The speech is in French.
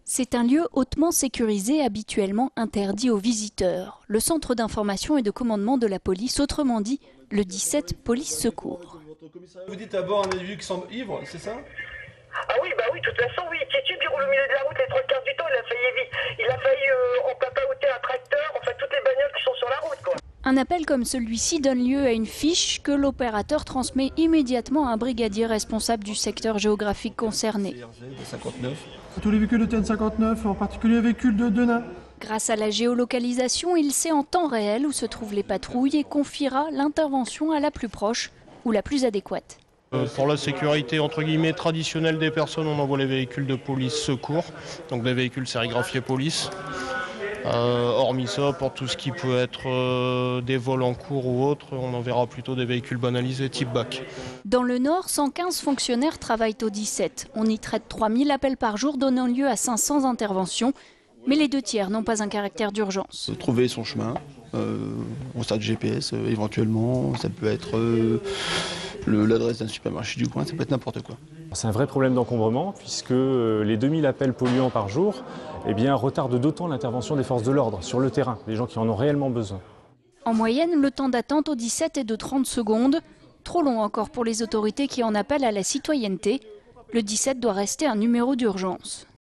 C'est un lieu hautement sécurisé, habituellement interdit aux visiteurs. Le centre d'information et de commandement de la police, autrement dit le 17 Police Secours. Vous dites à bord un individu qui semble ivre, c'est ça? Ah oui, bah oui, de toute façon, oui, quiétude, il roule au milieu de la route les trois quarts du temps, il a failli en papaoter un tracteur, enfin toutes les bagnoles qui sont sur la route, quoi. Un appel comme celui-ci donne lieu à une fiche que l'opérateur transmet immédiatement à un brigadier responsable du secteur géographique concerné. Tous les véhicules de TN59, en particulier les véhicules de Denain. Grâce à la géolocalisation, il sait en temps réel où se trouvent les patrouilles et confiera l'intervention à la plus proche ou la plus adéquate. Pour la sécurité entre guillemets traditionnelle des personnes, on envoie les véhicules de police secours, donc des véhicules sérigraphiés police. Hormis ça, pour tout ce qui peut être des vols en cours ou autre, on enverra plutôt des véhicules banalisés type BAC. Dans le Nord, 115 fonctionnaires travaillent au 17. On y traite 3000 appels par jour, donnant lieu à 500 interventions. Mais les 2/3 n'ont pas un caractère d'urgence. Trouver son chemin, on start GPS éventuellement, ça peut être l'adresse d'un supermarché du coin, ça peut être n'importe quoi. C'est un vrai problème d'encombrement puisque les 2000 appels polluants par jour retardent d'autant l'intervention des forces de l'ordre sur le terrain, les gens qui en ont réellement besoin. En moyenne, le temps d'attente au 17 est de 30 secondes. Trop long encore pour les autorités qui en appellent à la citoyenneté. Le 17 doit rester un numéro d'urgence.